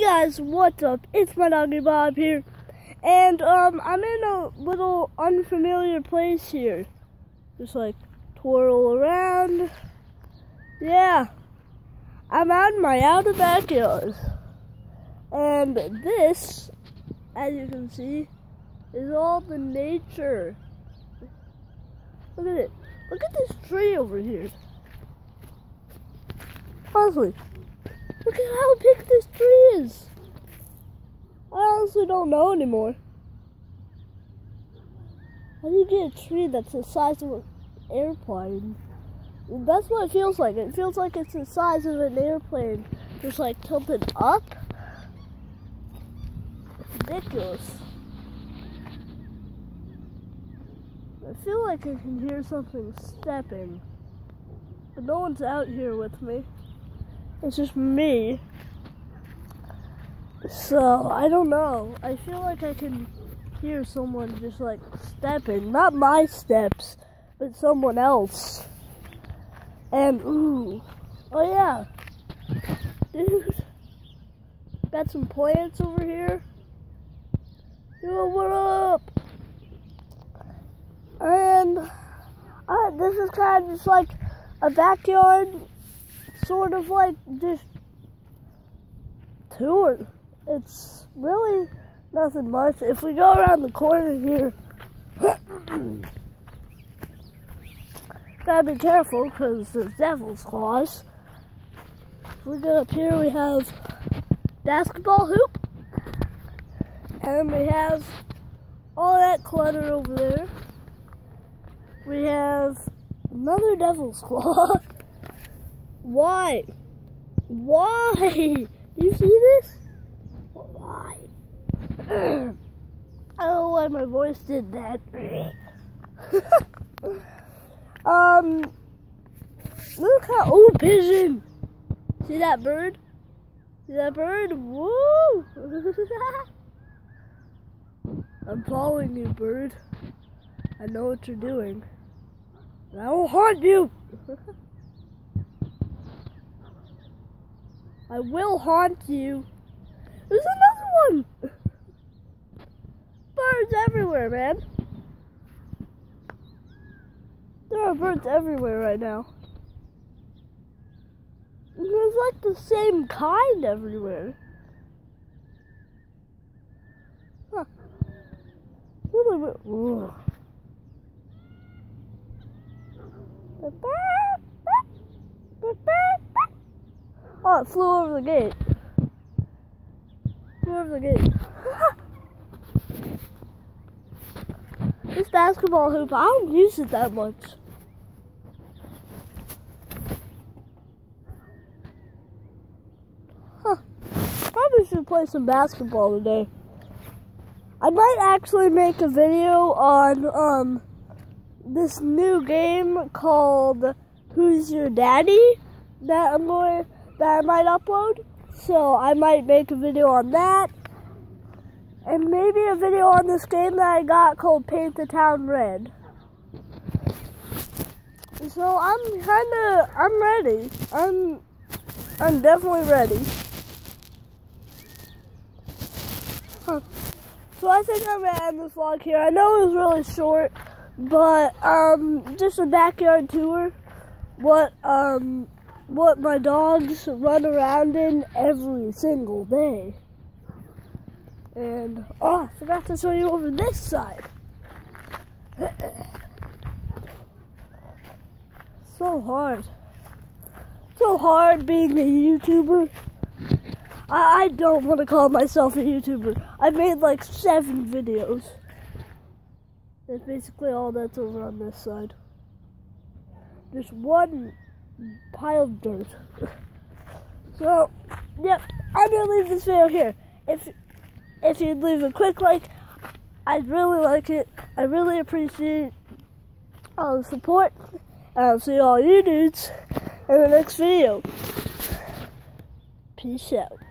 guys, what's up? It's my doggy Bob here, and I'm in a little unfamiliar place here. Just like twirl around. Yeah, I'm out in my outer backyard, and this, as you can see, is all the nature. Look at it. Look at this tree over here. Honestly. Look at how big this tree is. I honestly don't know anymore. How do you get a tree that's the size of an airplane? That's what it feels like. It feels like it's the size of an airplane, just like tilted up. Ridiculous. I feel like I can hear something stepping, but no one's out here with me. It's just me. So, I don't know. I feel like I can hear someone just like stepping. Not my steps, but someone else. And, ooh. Oh yeah. Dude. Got some plants over here. Yo, what up? And, this is kind of just like a backyard. Sort of like just tour. It's really nothing much. If we go around the corner here, gotta be careful because there's devil's claws. If we go up here, we have basketball hoop, and we have all that clutter over there. We have another devil's claw. Why? Why? You see this? Why? I don't know why my voice did that. Look how, oh, pigeon. See that bird? See that bird? Woo! I'm following you, bird. I know what you're doing. And I will haunt you. I will haunt you. There's another one! Birds everywhere, man. There are birds everywhere right now. There's like the same kind everywhere. Huh. Really, ooh. Oh, it flew over the gate. Flew over the gate. This basketball hoop, I don't use it that much. Huh. Probably should play some basketball today. I might actually make a video on this new game called Who's Your Daddy that I might upload. So I might make a video on that. And maybe a video on this game that I got called Paint the Town Red. So I'm ready. I'm definitely ready. Huh. So I think I'm gonna end this vlog here. I know it was really short, but just a backyard tour. What my dogs run around in every single day. And, oh, I forgot to show you over this side. So hard. So hard being a YouTuber. I don't want to call myself a YouTuber. I made like 7 videos. That's basically all that's over on this side. Just one pile of dirt. So, yep, I'm gonna leave this video here. If you'd leave a quick like, I'd really like it. I really appreciate all the support. And I'll see all you dudes in the next video. Peace out.